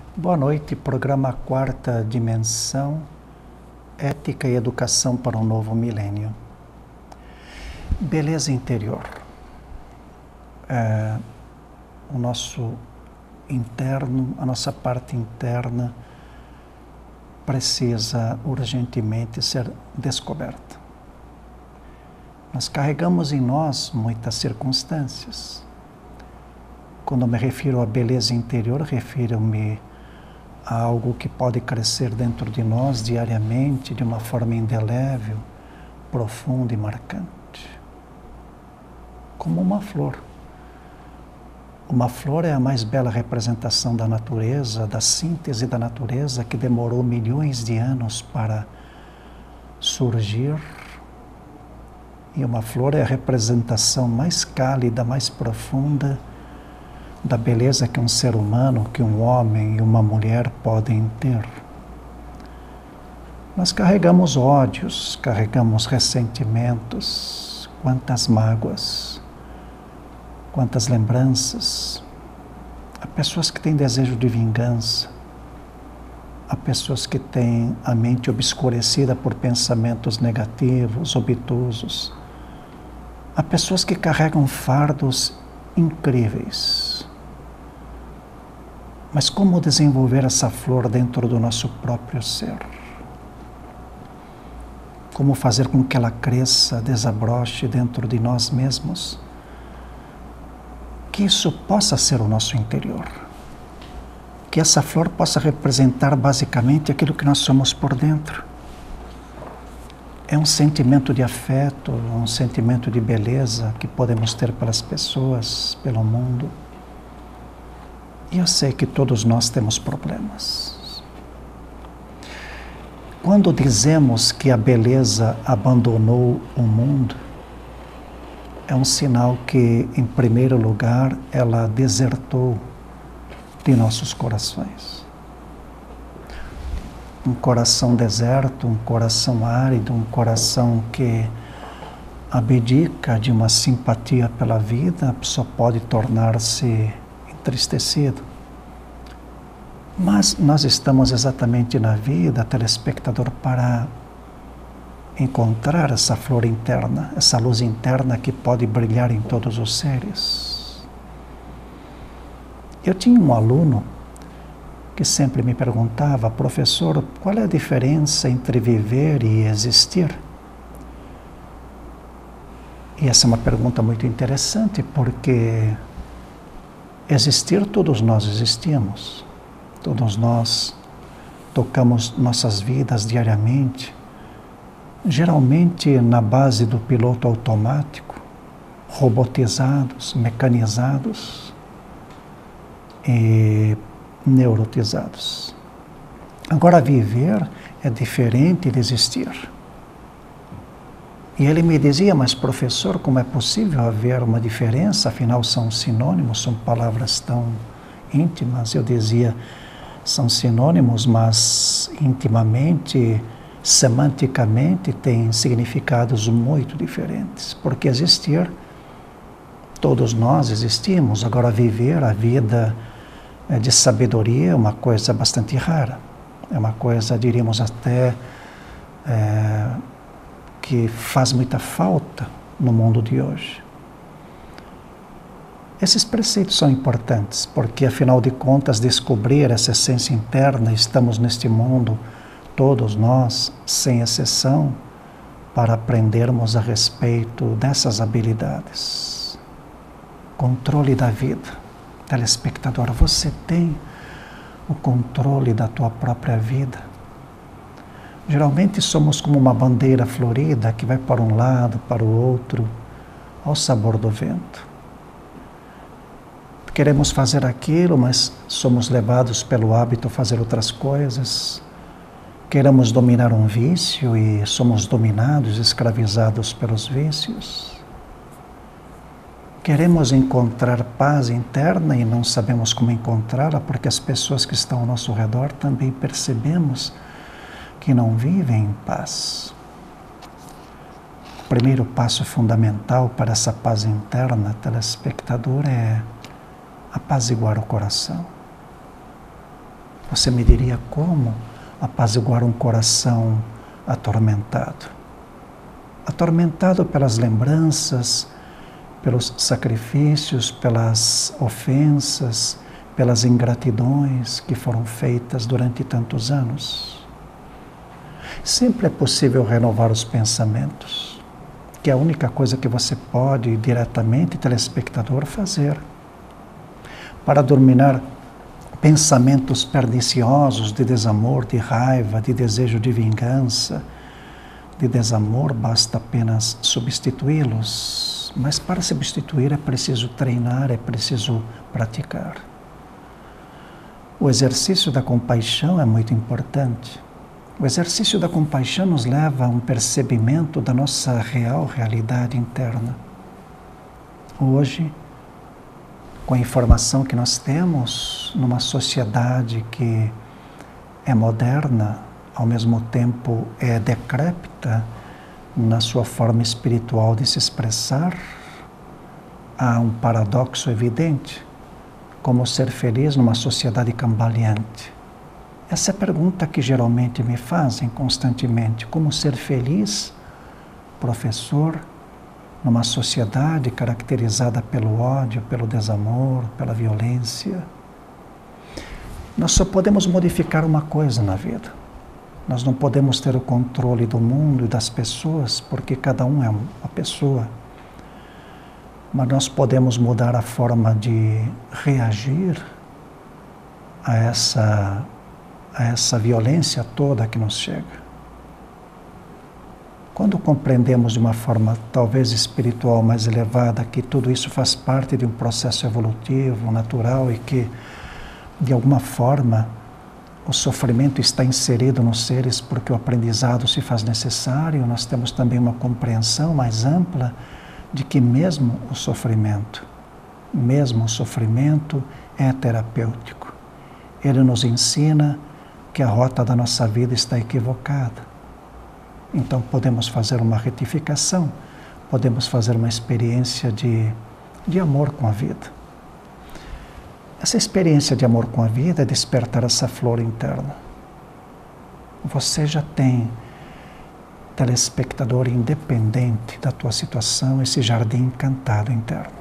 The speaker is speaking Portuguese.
Boa noite, programa Quarta Dimensão, Ética e Educação para um Novo Milênio. Beleza interior. O nosso interno, a nossa parte interna precisa urgentemente ser descoberta. Nós carregamos em nós muitas circunstâncias. Quando me refiro à beleza interior, refiro-me a algo que pode crescer dentro de nós diariamente, de uma forma indelével, profunda e marcante. Como uma flor. Uma flor é a mais bela representação da natureza, da síntese da natureza, que demorou milhões de anos para surgir. E uma flor é a representação mais cálida, mais profunda da beleza que um ser humano, que um homem e uma mulher podem ter. Nós carregamos ódios, carregamos ressentimentos, quantas mágoas, quantas lembranças. Há pessoas que têm desejo de vingança, há pessoas que têm a mente obscurecida por pensamentos negativos, obtusos. Há pessoas que carregam fardos incríveis. Mas como desenvolver essa flor dentro do nosso próprio ser? Como fazer com que ela cresça, desabroche dentro de nós mesmos? Que isso possa ser o nosso interior. Que essa flor possa representar basicamente aquilo que nós somos por dentro. É um sentimento de afeto, um sentimento de beleza que podemos ter pelas pessoas, pelo mundo. E eu sei que todos nós temos problemas. Quando dizemos que a beleza abandonou o mundo, é um sinal que, em primeiro lugar, ela desertou de nossos corações. Um coração deserto, um coração árido, um coração que abdica de uma simpatia pela vida, só pode tornar-se entristecido. Mas nós estamos exatamente na vida, telespectador, para encontrar essa flor interna, essa luz interna que pode brilhar em todos os seres. Eu tinha um aluno que sempre me perguntava: professor, qual é a diferença entre viver e existir? E essa é uma pergunta muito interessante, porque existir, todos nós existimos. Todos nós tocamos nossas vidas diariamente, geralmente na base do piloto automático, robotizados, mecanizados e neurotizados. Agora, viver é diferente de existir. E ele me dizia: mas professor, como é possível haver uma diferença? Afinal, são sinônimos, são palavras tão íntimas. Eu dizia: são sinônimos, mas intimamente, semanticamente, têm significados muito diferentes. Porque existir, todos nós existimos. Agora, viver a vida de sabedoria é uma coisa bastante rara. É uma coisa, diríamos até, que faz muita falta no mundo de hoje. Esses preceitos são importantes, porque, afinal de contas, descobrir essa essência interna, estamos neste mundo, todos nós, sem exceção, para aprendermos a respeito dessas habilidades. Controle da vida. Telespectador, você tem o controle da tua própria vida. Geralmente somos como uma bandeira florida que vai para um lado, para o outro, ao sabor do vento. Queremos fazer aquilo, mas somos levados pelo hábito a fazer outras coisas. Queremos dominar um vício e somos dominados, escravizados pelos vícios. Queremos encontrar paz interna e não sabemos como encontrá-la, porque as pessoas que estão ao nosso redor também percebemos que não vivem em paz. O primeiro passo fundamental para essa paz interna, telespectador, é apaziguar o coração. Você me diria como apaziguar um coração atormentado? Atormentado pelas lembranças, pelos sacrifícios, pelas ofensas, pelas ingratidões que foram feitas durante tantos anos. Sempre é possível renovar os pensamentos, que é a única coisa que você pode diretamente, telespectador, fazer. Para dominar pensamentos perniciosos de desamor, de raiva, de desejo de vingança, de desamor, basta apenas substituí-los. Mas para substituir é preciso treinar, é preciso praticar. O exercício da compaixão é muito importante. O exercício da compaixão nos leva a um percebimento da nossa real realidade interna. Hoje, com a informação que nós temos, numa sociedade que é moderna, ao mesmo tempo é decrépita na sua forma espiritual de se expressar, há um paradoxo evidente: como ser feliz numa sociedade cambaleante? Essa é a pergunta que geralmente me fazem constantemente. Como ser feliz, professor, numa sociedade caracterizada pelo ódio, pelo desamor, pela violência? Nós só podemos modificar uma coisa na vida. Nós não podemos ter o controle do mundo e das pessoas, porque cada um é uma pessoa. Mas nós podemos mudar a forma de reagir a essa violência toda que nos chega. Quando compreendemos de uma forma talvez espiritual mais elevada que tudo isso faz parte de um processo evolutivo, natural, e que de alguma forma o sofrimento está inserido nos seres porque o aprendizado se faz necessário, nós temos também uma compreensão mais ampla de que mesmo o sofrimento é terapêutico. Ele nos ensina que a rota da nossa vida está equivocada. Então podemos fazer uma retificação, podemos fazer uma experiência de amor com a vida. Essa experiência de amor com a vida é despertar essa flor interna. Você já tem, telespectador independente da tua situação, esse jardim encantado interno.